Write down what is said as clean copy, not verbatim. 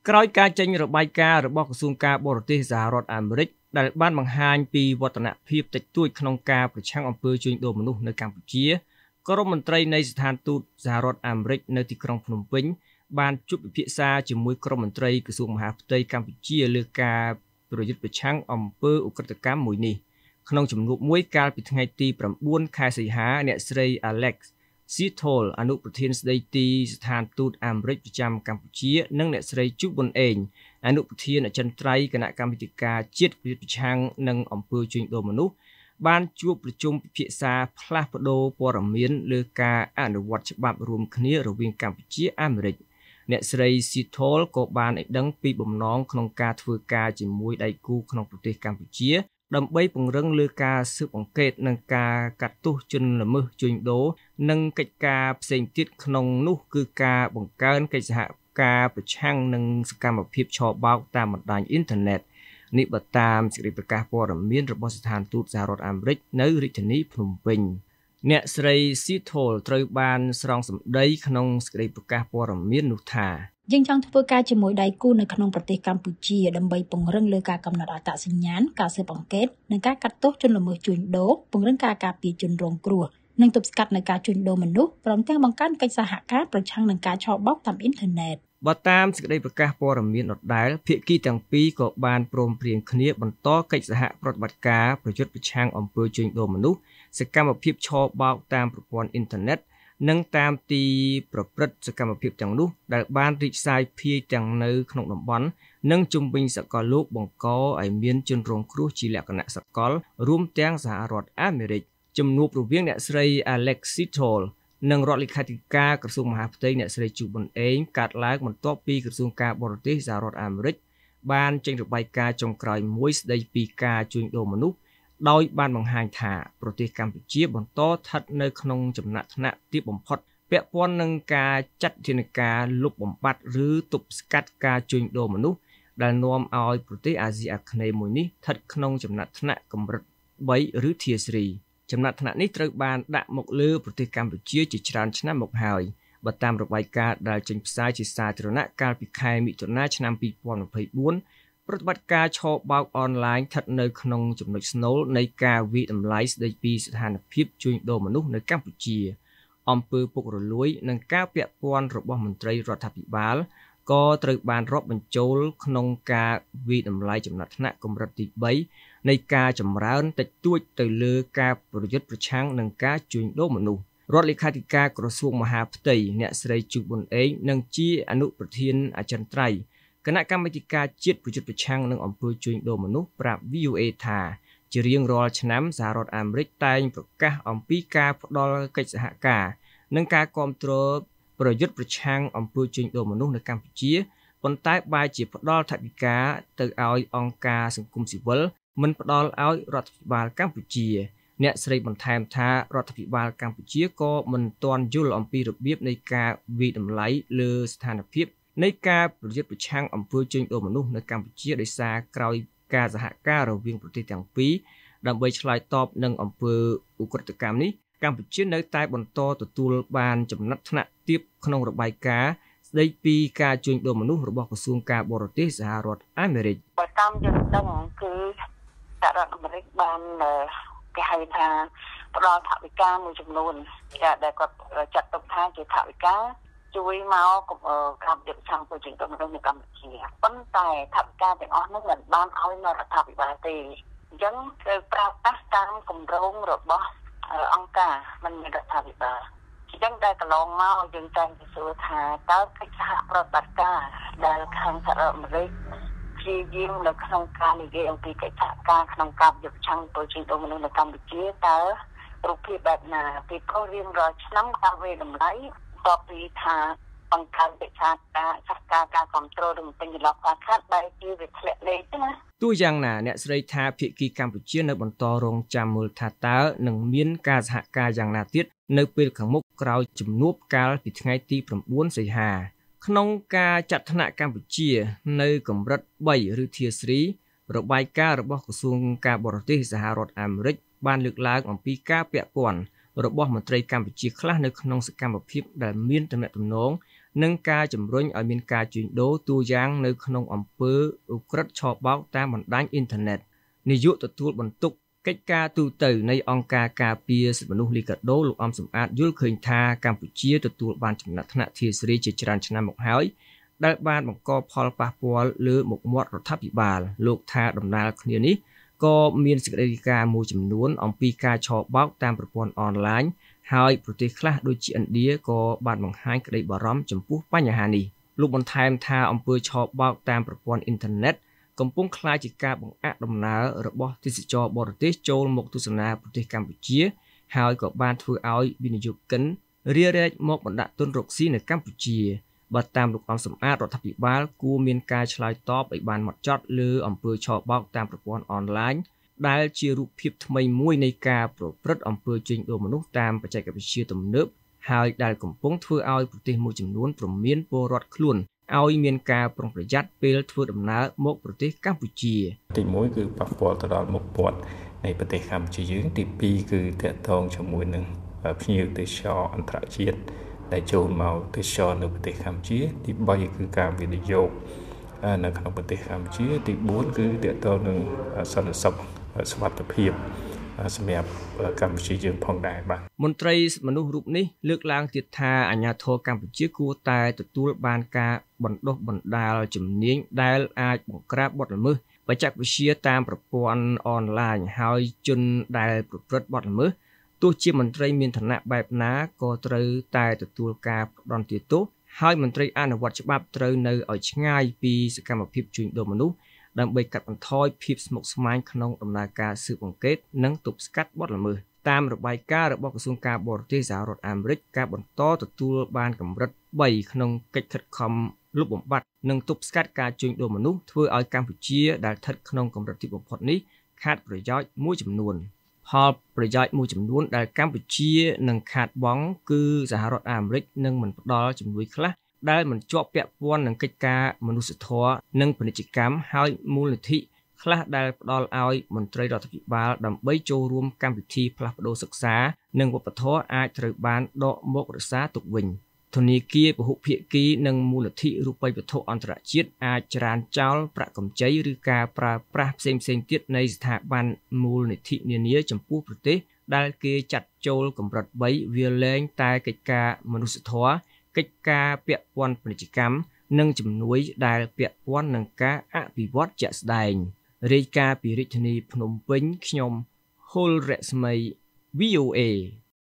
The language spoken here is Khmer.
ក្រោយការចេញរបាយការណ៍របស់ក្រសួងការបរទេសសហរដ្ឋអាមេរិកដែលបានបង្ហាញពីវឌ្ឍនភាពតិចតួចក្នុងការប្រឆាំងអំពើជួញដូរមនុស្សនៅកម្ពុជាក្រុមមន្ត្រីនៃស្ថានទូតសហរដ្ឋអាមេរិកនៅទីក្រុងភ្នំពេញបានជួបពិភាក្សាជាមួយក្រុមមន្ត្រីក្រសួងមហាផ្ទៃកម្ពុជាលើការប្រយុទ្ធប្រឆាំងអំពើឧក្រិដ្ឋកម្មមួយនេះក្នុងជំនួបមួយកាលពីថ្ងៃទី9ខែសីហាអ្នកស្រី Alex Sithole អនុប្រធានស្ដីទីស្ថានទូតអាមេរិកប្រចាំកម្ពុជានិងអ្នកស្រីជូប៊ុនអេងអនុប្រធានអចិន្ត្រៃយ៍គណៈកម្មាធិការជាតិប្រឆាំងនឹងអំពើជួញដូរមនុស្សបានជួបប្រជុំពិភាក្សាផ្លាស់ប្តូរព័ត៌មានលើការអនុវត្តច្បាប់រួមគ្នារវាងកម្ពុជាអាមេរិកអ្នកស្រី Sithole ក៏បានឲ្យដឹងពីបំណងក្នុងការធ្វើការជាមួយដៃគូក្នុងប្រទេសកម្ពុជាដើម្បីពង្រឹងលើការស៊ើបអង្កេតនិងការកាត់ទោសជនល្មើសជួញដូរនិងកិច្ចការផ្សេងទៀតក្នុងនោះគឺការបង្កើនកិច្ចសហការប្រឆាំងនឹងសកម្មភាពឆបោកតាមបណ្ដាញអ៊ីនធឺណិតនេះបើតាមសេចក្តីប្រកាសព័ត៌មានរបស់ស្ថានទូតសហរដ្ឋអាមេរិកនៅរាជធានីភ្នំពេញអ្នកស្រី Sithole ត្រូវបានស្រង់សម្ដីក្នុងសេចក្តីប្រកាសព័ត៌មាននោះថាយើងចង់ធ្វើការជាមួយដៃគូនៅក្នុងប្រទេសកម្ពុជាដើម្បីពង្រឹងលើការកំណត់អត្តសញ្ញាណការស៊ើបអង្កេតនិងការកាត់ទោសជនល្មើសជួញដូរពង្រឹងការការពារជនរងគ្រោះនិងទប់ស្កាត់នៅការជួញដូរមនុស្សព្រមទាំងបង្កើនកិច្ចសហការប្រឆាំងនឹងការឆបោកតាមអ៊ីនធឺណិតបើតាមសេចក្តីប្រកាសព័ត៌មានដដែលភាគីទាំងពីរក៏បានព្រមព្រៀងគ្នាបន្តកិច្ចសហប្រតិបត្តិការប្រយុទ្ធប្រឆាំងអំពើជួញដូរមនុស្សសកម្មភាពឆបោកតាមប្រព័ន្ធអ៊ីនធឺណិតនិងតាមទីប្រព្រឹត្តសកម្មភាពទាំងនោះដែលបានរីកសាយភាយទាំងនៅក្នុងតំបន់និងជុំវិញសកលលោកបង្កឲ្យមានជនរងគ្រោះជាលក្ខណៈសកលរួមទាំងសហរដ្ឋអាមេរិកជំនួបរវាងអ្នកស្រី Alex Sithole និងរដ្ឋលេខាធិការក្រសួងមហាផ្ទៃអ្នកស្រីជូប៊ុនអេងកាត់ឡើងបន្ទាប់ពីក្រសួងការបរទេសសហរដ្ឋអាមេរិកបានចេញរបាយការណ៍ចុងក្រោយមួយស្ដីពីការជួញដូរមនុស្សដោយបានបង្ហាញថាប្រទេសកម្ពុជាបន្តស្ថិតនៅក្នុងចំណាត់ថ្នាក់ទាបបំផុតពាក់ព័ន្ធនឹងការចាត់វិធានការលុបបំបាត់ឬទប់ស្កាត់ការជួញដូរមនុស្សដែលនាំឲ្យប្រទេសអាស៊ីអាគ្នេយ៍មួយនេះស្ថិតក្នុងចំណាត់ថ្នាក់កម្រិត3ឬ Tier 3ចំណាត់ថ្នាក់នេះត្រូវបានដាក់មកលើប្រទេសកម្ពុជាជាច្រើនឆ្នាំមកហើយបើតាមរបាយការណ៍ដែលចេញផ្សាយជាសាធារណៈកាលពីខែមិថុនាឆ្នាំ2024ប្រតិបត្តិការឆបោកអនឡាញស្ថិតនៅក្នុងចំណុចស្នូលនៃការវិតម្លៃស្ដីពីស្ថានភាពជួញដូរមនុស្សនៅកម្ពុជាអំពើពុករលួយនិងការពាក់ព័ន្ធរបស់មន្ត្រីរដ្ឋាភិបាលក៏ត្រូវបានរាប់បញ្ចូលក្នុងការវិតម្លៃចំណាត់ថ្នាក់កម្រិតទី3នៃការចម្រើនតិចតួចទៅលើការប្រយុទ្ធប្រឆាំងនឹងការជួញដូរមនុស្សរដ្ឋលេខាធិការក្រសួងមហាផ្ទៃអ្នកស្រីជូប៊ុនអេងនិងជាអនុប្រធានអចិន្ត្រៃយ៍គណៈកម្មាធិការជាតិប្រយុទ្ធប្រឆាំងនឹងអំពើជួញដូរមនុស្សប្រាប់ VOA ថាជារៀងរាល់ឆ្នាំសហរដ្ឋអាមេរិកតែងប្រកាសអំពីការផ្តល់កិច្ចសហការនិងការគាំទ្រប្រយុទ្ធប្រឆាំងអំពើជួញដូរមនុស្សនៅកម្ពុជាប៉ុន្តែបែរជាផ្តល់ថវិកាទៅឲ្យអង្គការសង្គមស៊ីវិលមិនផ្តល់ឲ្យរដ្ឋាភិបាលកម្ពុជាអ្នកស្រីបន្ថែមថារដ្ឋាភិបាលកម្ពុជាក៏មិនទាន់យល់អំពីរបៀបនៃការវិតម្លៃលើស្ថានភាពនៃការប្រយុទ្ធប្រឆាំងអំពើជួញដូរមនុស្សនៅកម្ពុជាដោយសារក្រោយការសហការរវាងប្រទេសទាំងពីរដើម្បីឆ្លើយតបនឹងអំពើឧក្រិដ្ឋកម្មនេះកម្ពុជានៅតែបន្តទទួលបានចំណាត់ថ្នាក់ទាបក្នុងរបាយការណ៍ស្ដីពីការជួញដូរមនុស្សរបស់ក្រសួងការបរទេសសហរដ្ឋអាមេរិកបើតាមយើងដឹងគឺសហរដ្ឋអាមេរិកបានគេហៅថាផ្ដល់ថវិកាមួយចំនួនដែលគាត់ចាត់ទុកថាជាថវិកាជួយមកការប្រយុទ្ធប្រឆាំងពលជនទៅនៅកម្ពុជាប៉ុន្តែថវិកាទាំងអស់នោះមិនបានឲ្យនៅរដ្ឋាភិបាលទេអញ្ចឹងត្រូវប្រើប្រាស់តាមគម្រោងរបស់អង្គការមិនមែនរដ្ឋាភិបាលអញ្ចឹងតែកន្លងមកយើងតែងទៅសួរថាតើកិច្ចសហប្រតិបត្តិការដែលខាងសហរដ្ឋអាមេរិកព្យាយាមនៅក្នុងការនិយាយអំពីកិច្ចសហការក្នុងការប្រយុទ្ធប្រឆាំងពលជនទៅនៅកម្ពុជាតើរូបភាពបែបណាពីព្រោះរៀងរាល់ឆ្នាំការវិតម្លៃតបពីថាបង្កើនកិច្ចសហការគ្រប់គ្រងនិងពេញចន្លោះខ្វះខាតបែបជាវាធ្លាក់លេខណាទោះយ៉ាងណាអ្នកស្រីថាភាគីកម្ពុជានៅបន្តរងចាំមើលថាតើនឹងមានការសហការយ៉ាងណាទៀតនៅពេលខាងមុខក្រោយជំនួបកាលពីថ្ងៃទី9សីហាក្នុងការចាត់ថ្នាក់កម្ពុជានៅកម្រិត3ឬ Tier 3របាយការណ៍របស់ក្រសួងការបរទេសសហរដ្ឋអាមេរិកបានលើកឡើងអំពីការពាក់ព័ន្ធរបស់មន្ត្រីកម្ពុជាខ្លះនៅក្នុងសកម្មភាពដែលមានទំនាក់ទំនងនិងការជំរុញឲ្យមានការជួញដូរទូយ៉ាងនៅក្នុងអំពើឧក្រិដ្ឋឆបោកតាមបណ្ដាញអ៊ីនធឺណិតនាយកទទួលបន្ទុកកិច្ចការទូទៅនៃអង្គការការពារសិទ្ធិមនុស្សលីកាដូលោកអំសំអាតយល់ឃើញថាកម្ពុជាទទួលបានចំណាត់ថ្នាក់ធានារីជាច្រើនឆ្នាំមកហើយដែលបានបង្កផលប៉ះពាល់លើមុខមាត់រដ្ឋាភិបាលលោកថាដំណើរគ្នានេះក៏មានសេចក្តីរាយការណ៍មួយចំនួនអំពីការឆបោកតាមប្រព័ន្ធអនឡាញហើយប្រទេសខ្លះដូចជាឥណ្ឌាក៏បានបង្ហាញក្តីបារម្ភចំពោះបញ្ហានេះលោកបន្ថែមថាអំពើឆបោកតាមប្រព័ន្ធអ៊ីនធឺណិតកំពុងក្លាយជាការបង្អាក់ដំណើររបស់ទេសចរបរទេសចូលមកទស្សនាប្រទេសកម្ពុជាហើយក៏បានធ្វើឲ្យវិនិយោគិនរារែកមកបណ្ដាក់ទុនរកស៊ីនៅកម្ពុជាបើតាមលោកអំសំអាតរដ្ឋាភិបាលគួរមានការឆ្លើយតបឲ្យបានហ្មត់ចត់លើអំពើឆបោកតាមប្រព័ន្ធអនឡាញដែលជារូបភាពថ្មីមួយនៃការប្រព្រឹត្តអំពើជួញដូរមនុស្សតាមបច្ចេកវិទ្យាទំនើបហើយដែលកំពុងធ្វើឲ្យប្រទេសមួយចំនួនព្រមានពលរដ្ឋខ្លួនឲ្យមានការប្រុងប្រយ័ត្នពេលធ្វើដំណើរមកប្រទេសកម្ពុជាទី1គឺប៉ះពាល់ទៅដល់មុខមាត់នៃប្រទេសកម្ពុជាយើងទី2គឺតាក់ទងជាមួយនឹងភ្ញៀវទេសចរអន្តរជាតិដែលចូលមកទេសចរនៅប្រទេសកម្ពុជាទី3គឺការវិនិយោគនៅក្នុងប្រទេសកម្ពុជាទី4គឺតាក់ទងនឹងសន្តិសុខសុវត្ថិភាពសម្រាប់កម្ពុជាយើងផងដែរបាទមន្ត្រីមនុស្សរូបនេះលើកឡើងទៀតថាអាជ្ញាធរកម្ពុជាគួរតែទទួលបានការបណ្ដុះបណ្ដាលជំនាញដែលអាចបង្ក្រាបបទល្មើសបច្ចេកវិទ្យាតាមប្រព័ន្ធអនឡាញហើយជនដែលប្រព្រឹត្តបទល្មើសទោះជាមន្ត្រីមានឋានៈបែបណាក៏ត្រូវតែទទួលការផ្ដន្ទាទោសហើយមន្ត្រីអនុវត្តច្បាប់ត្រូវនៅឲ្យឆ្ងាយពីសកម្មភាពជួញដូរមនុស្សដើម្បីកាត់បន្ថយភាពស្មុគស្មាញក្នុងដំណើរការស៊ើបអង្កេតនិងទប់ស្កាត់បទល្មើសតាមរបាយការណ៍របស់ក្រសួងការបរទេសសហរដ្ឋអាមេរិកការបន្តទទួលបានកម្រិត3ក្នុងកិច្ចខិតខំលុបបំបាត់និងទប់ស្កាត់ការជួញដូរមនុស្សធ្វើឲ្យកម្ពុជាដែលស្ថិតក្នុងកម្រិតទាបបំផុតនេះខាតប្រយោជន៍មួយចំនួនផលប្រយោជន៍មួយចំនួនដែលកម្ពុជានឹងខាតបង់គឺសហរដ្ឋអាមេរិកនឹងមិនផ្ដល់ជំនួយខ្លះដែលមិនជាប់ពាក់ព័ន្ធនឹងកិច្ចការមនុស្សធម៌និងពាណិជ្ជកម្មហើយមូលនិធិខ្លះដែលផ្ដល់ឲ្យមន្ត្រីរដ្ឋាភិបាលដើម្បីចូលរួមកម្មវិធីផ្លាស់ប្ដូរសិក្សានិងវប្បធម៌អាចត្រូវបានដកមករក្សាទុកវិញធនាគារពហុភាគីនិងមូលនិធិរូបិយវត្ថុអន្តរជាតិអាចច្រានចោលប្រាក់កម្ចីឬការប្រើប្រាស់ផ្សេងៗទៀតនៃស្ថាប័នមូលនិធិនានាចំពោះប្រទេសដែលគេចាត់ចូលកម្រិត3វាលែងតែកិច្ចការមនុស្សធម៌កិច្ចការពាក់ព័ន្ធពាណិជ្ជកម្មនិងជំនួយដែលពាក់ព័ន្ធនឹងការអភិវឌ្ឍជាក់ស្ដែងរាយការណ៍ពីរាជធានីភ្នំពេញខ្ញុំហុលរស្មី VOA